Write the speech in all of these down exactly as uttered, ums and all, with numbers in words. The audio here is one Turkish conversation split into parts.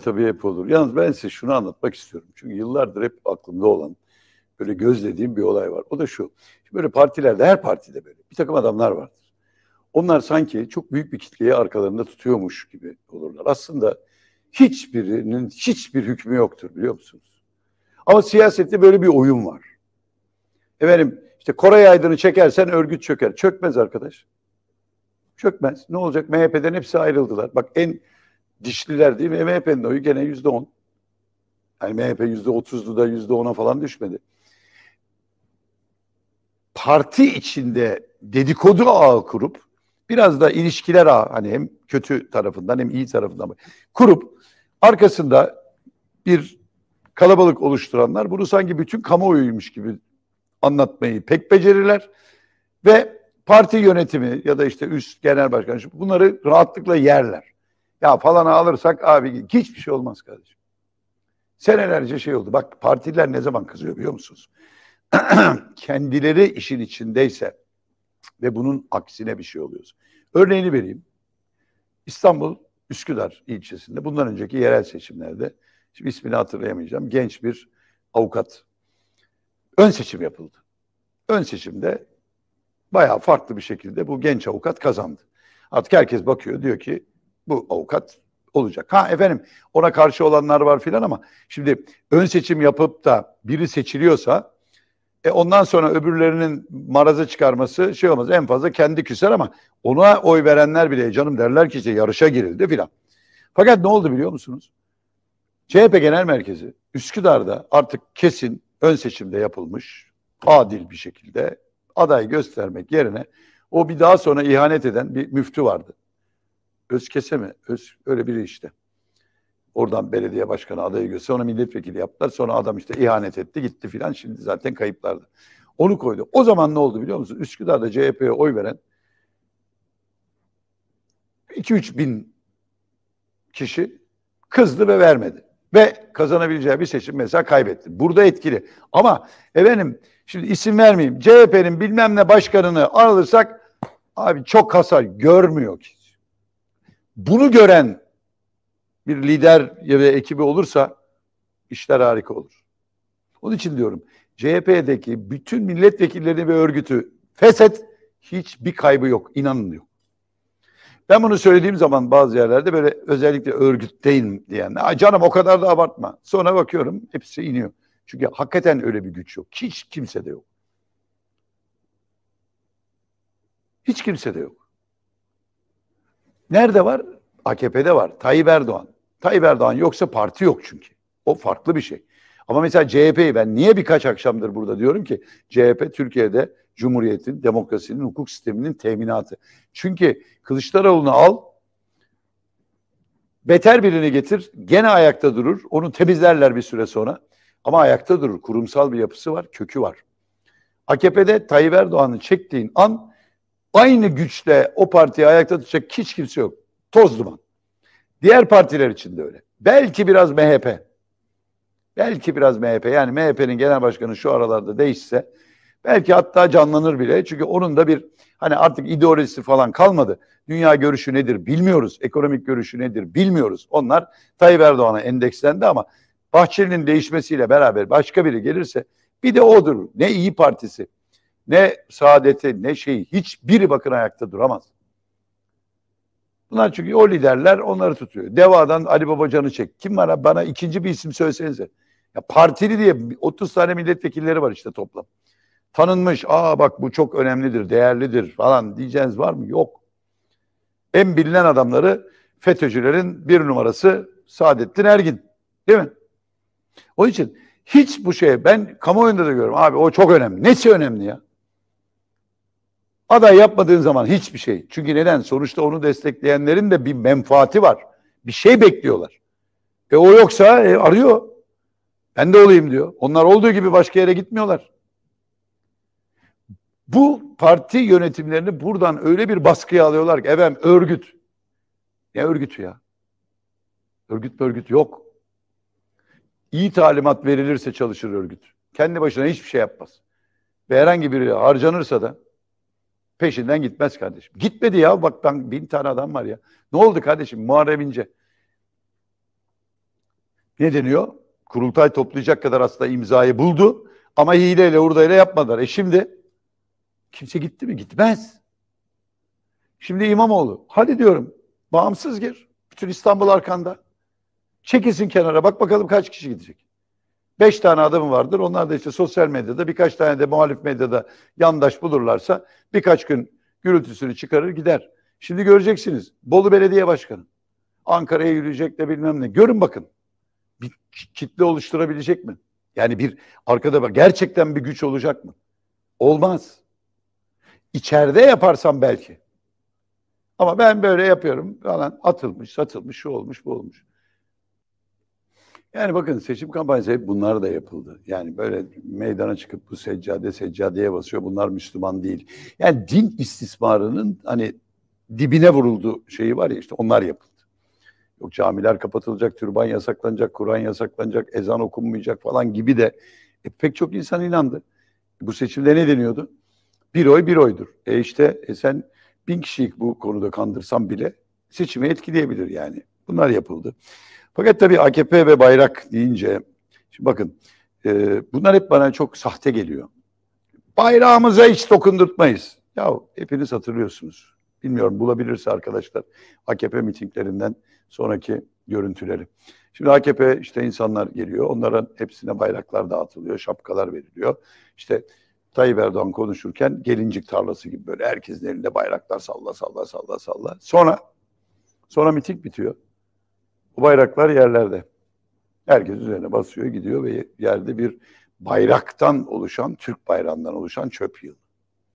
tabii hep olur. Yalnız ben size şunu anlatmak istiyorum. Çünkü yıllardır hep aklımda olan, böyle gözlediğim bir olay var. O da şu. Şimdi böyle partilerde, her partide böyle bir takım adamlar vardır. Onlar sanki çok büyük bir kitleyi arkalarında tutuyormuş gibi olurlar. Aslında hiçbirinin hiçbir hükmü yoktur, biliyor musunuz? Ama siyasette böyle bir oyun var. Efendim işte Koray Aydın'ı çekersen örgüt çöker. Çökmez arkadaş. Çökmez. Ne olacak? M H P'den hepsi ayrıldılar. Bak en dişliler değil mi? M H P'nin oyu gene yüzde on. Yani M H P yüzde otuzdu da yüzde ona falan düşmedi. Parti içinde dedikodu ağı kurup biraz da ilişkiler ağı, hani hem kötü tarafından hem iyi tarafından kurup arkasında bir kalabalık oluşturanlar bunu sanki bütün kamuoyuymuş gibi anlatmayı pek becerirler ve parti yönetimi ya da işte üst genel başkan bunları rahatlıkla yerler. Ya falan alırsak abi hiçbir şey olmaz kardeşim. Senelerce şey oldu. Bak partiler ne zaman kızıyor biliyor musunuz? Kendileri işin içindeyse ve bunun aksine bir şey oluyor. Örneğini vereyim. İstanbul Üsküdar ilçesinde bundan önceki yerel seçimlerde, şimdi ismini hatırlayamayacağım, genç bir avukat ön seçim yapıldı. Ön seçimde bayağı farklı bir şekilde bu genç avukat kazandı. Artık herkes bakıyor, diyor ki bu avukat olacak. Ha efendim ona karşı olanlar var filan ama şimdi ön seçim yapıp da biri seçiliyorsa e ondan sonra öbürlerinin marazı çıkarması şey olmaz. En fazla kendi küser ama ona oy verenler bile canım derler ki işte yarışa girildi filan. Fakat ne oldu biliyor musunuz? C H P Genel Merkezi Üsküdar'da artık kesin ön seçimde yapılmış, adil bir şekilde aday göstermek yerine o bir daha sonra ihanet eden bir müftü vardı. Özkese mi? Öz, öyle biri işte. Oradan belediye başkanı adayı gösterdi. Ona milletvekili yaptılar. Sonra adam işte ihanet etti gitti filan. Şimdi zaten kayıplardı. Onu koydu. O zaman ne oldu biliyor musun? Üsküdar'da C H P'ye oy veren iki üç bin kişi kızdı ve vermedi. Ve kazanabileceği bir seçim mesela kaybetti. Burada etkili. Ama efendim şimdi isim vermeyeyim. C H P'nin bilmem ne başkanını alırsak abi çok hasar görmüyor ki. Bunu gören bir lider ya da ekibi olursa işler harika olur. Onun için diyorum C H P'deki bütün milletvekillerini ve örgütü feshet, hiçbir kaybı yok. İnanın yok. Ben bunu söylediğim zaman bazı yerlerde böyle özellikle örgütteyim diyen, canım o kadar da abartma. Sonra bakıyorum hepsi iniyor. Çünkü hakikaten öyle bir güç yok. Hiç kimsede yok. Hiç kimsede yok. Nerede var? A K P'de var. Tayyip Erdoğan. Tayyip Erdoğan yoksa parti yok çünkü. O farklı bir şey. Ama mesela C H P'yi ben niye birkaç akşamdır burada diyorum ki C H P Türkiye'de Cumhuriyet'in, demokrasinin, hukuk sisteminin teminatı. Çünkü Kılıçdaroğlu'nu al, beter birini getir, gene ayakta durur. Onu temizlerler bir süre sonra. Ama ayakta durur. Kurumsal bir yapısı var, kökü var. A K P'de Tayyip Erdoğan'ı çektiğin an aynı güçle o partiyi ayakta tutacak hiç kimse yok. Toz duman. Diğer partiler için de öyle. Belki biraz M H P. Belki biraz M H P. Yani M H P'nin genel başkanı şu aralarda değişse belki hatta canlanır bile. Çünkü onun da bir hani artık ideolojisi falan kalmadı. Dünya görüşü nedir bilmiyoruz. Ekonomik görüşü nedir bilmiyoruz. Onlar Tayyip Erdoğan'a endekslendi ama Bahçeli'nin değişmesiyle beraber başka biri gelirse bir de odur. Ne İyi Partisi, ne Saadet'i, ne şeyi hiçbiri bakın ayakta duramaz. Bunlar çünkü o liderler onları tutuyor. Deva'dan Ali Babacan'ı çek. Kim var? Bana ikinci bir isim söylesenize. Ya partili diye otuz tane milletvekilleri var işte toplam. Tanınmış. Aa bak bu çok önemlidir, değerlidir falan diyeceğiniz var mı? Yok. En bilinen adamları FETÖ'cülerin bir numarası Saadettin Ergin. Değil mi? Onun için hiç bu şeye ben kamuoyunda da görüyorum. Abi o çok önemli. Nesi önemli ya? Aday yapmadığın zaman hiçbir şey. Çünkü neden? Sonuçta onu destekleyenlerin de bir menfaati var. Bir şey bekliyorlar. E o yoksa e, arıyor. Ben de olayım diyor. Onlar olduğu gibi başka yere gitmiyorlar. Bu parti yönetimlerini buradan öyle bir baskıya alıyorlar ki efendim örgüt. Ne örgütü ya? Örgüt örgüt yok. İyi talimat verilirse çalışır örgüt. Kendi başına hiçbir şey yapmaz. Ve herhangi biri harcanırsa da peşinden gitmez kardeşim. Gitmedi ya. Bak ben bin tane adam var ya. Ne oldu kardeşim? Muharrem İnce. Ne deniyor? Kurultay toplayacak kadar aslında imzayı buldu ama hileyle hurdayla yapmadılar. E şimdi kimse gitti mi? Gitmez. Şimdi İmamoğlu, hadi diyorum bağımsız gir. Bütün İstanbul arkanda. Çekilsin kenara, bak bakalım kaç kişi gidecek. Beş tane adamı vardır. Onlar da işte sosyal medyada, birkaç tane de muhalif medyada yandaş bulurlarsa birkaç gün gürültüsünü çıkarır gider. Şimdi göreceksiniz. Bolu Belediye Başkanı Ankara'ya yürüyecek de bilmem ne. Görün bakın. Bir kitle oluşturabilecek mi? Yani bir arkada bak, gerçekten bir güç olacak mı? Olmaz. İçeride yaparsam belki. Ama ben böyle yapıyorum falan, atılmış, satılmış, şu olmuş, bu olmuş. Yani bakın, seçim kampanyası hep bunlar da yapıldı. Yani böyle meydana çıkıp bu seccade seccadeye basıyor. Bunlar Müslüman değil. Yani din istismarının hani dibine vuruldu şeyi var ya, işte onlar yapıldı. Yok camiler kapatılacak, türban yasaklanacak, Kur'an yasaklanacak, ezan okunmayacak falan gibi de e, pek çok insan inandı. Bu seçimde ne deniyordu? Bir oy bir oydur. E işte e sen bin kişiyi bu konuda kandırsan bile seçimi etkileyebilir yani. Bunlar yapıldı. Fakat tabii A K P ve bayrak deyince, şimdi bakın e, bunlar hep bana çok sahte geliyor. Bayrağımıza hiç dokundurtmayız. Ya hepiniz hatırlıyorsunuz. Bilmiyorum, bulabilirse arkadaşlar A K P mitinglerinden sonraki görüntüleri. Şimdi A K P işte insanlar geliyor. Onların hepsine bayraklar dağıtılıyor, şapkalar veriliyor. İşte Tayyip Erdoğan konuşurken gelincik tarlası gibi böyle herkesin elinde bayraklar salla salla salla salla. Sonra sonra miting bitiyor. Bu bayraklar yerlerde. Herkes üzerine basıyor, gidiyor ve yerde bir bayraktan oluşan, Türk bayrağından oluşan çöp yığını.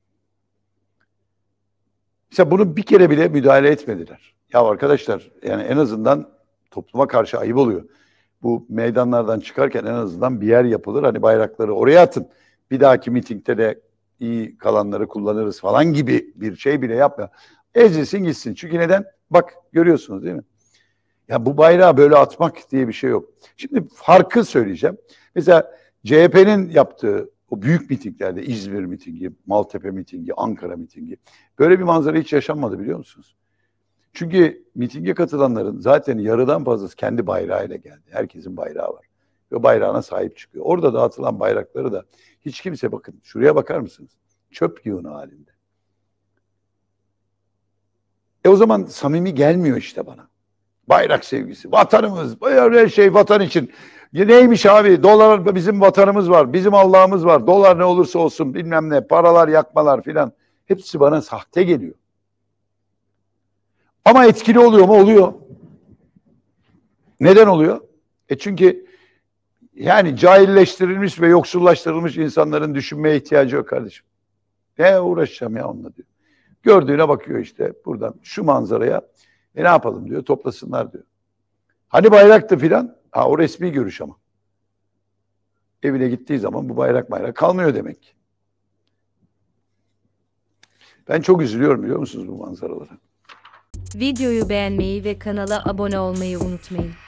Mesela bunu bir kere bile müdahale etmediler. Ya arkadaşlar, yani en azından topluma karşı ayıp oluyor. Bu meydanlardan çıkarken en azından bir yer yapılır. Hani bayrakları oraya atın. Bir dahaki mitingde de iyi kalanları kullanırız falan gibi bir şey bile yapma. Ezilsin gitsin. Çünkü neden? Bak görüyorsunuz değil mi? Ya bu bayrağı böyle atmak diye bir şey yok. Şimdi farkı söyleyeceğim. Mesela C H P'nin yaptığı o büyük mitinglerde, İzmir mitingi, Maltepe mitingi, Ankara mitingi, böyle bir manzara hiç yaşanmadı, biliyor musunuz? Çünkü mitinge katılanların zaten yarıdan fazlası kendi bayrağıyla geldi. Herkesin bayrağı var. Ve bayrağına sahip çıkıyor. Orada dağıtılan bayrakları da hiç kimse, bakın şuraya bakar mısınız? Çöp yığını halinde. E o zaman samimi gelmiyor işte bana. Bayrak sevgisi, vatanımız, böyle şey vatan için. Ya neymiş abi? Dolar, bizim vatanımız var, bizim Allah'ımız var. Dolar ne olursa olsun bilmem ne, paralar yakmalar filan. Hepsi bana sahte geliyor. Ama etkili oluyor mu? Oluyor. Neden oluyor? E çünkü yani cahilleştirilmiş ve yoksullaştırılmış insanların düşünmeye ihtiyacı yok kardeşim. Ne uğraşacağım ya onunla diyor. Gördüğüne bakıyor işte buradan şu manzaraya. E ne yapalım diyor, toplasınlar diyor. Hani bayraktı filan? Ha o resmi görüş ama. Evine gittiği zaman bu bayrak bayrak kalmıyor demek. Ben çok üzülüyorum, biliyor musunuz, bu manzaralara. Videoyu beğenmeyi ve kanala abone olmayı unutmayın.